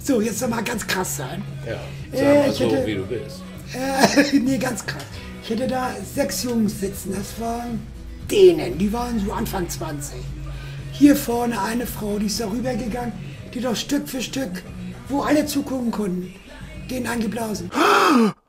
So, jetzt noch mal ganz krass sein. Ja, sag mal ich so, hätte- wie du bist. Nee, ganz krass. Ich hätte da 6 Jungs sitzen, das waren denen, die waren so Anfang 20. Hier vorne eine Frau, die ist da rübergegangen, die doch Stück für Stück, wo alle zugucken konnten, denen eingeblasen.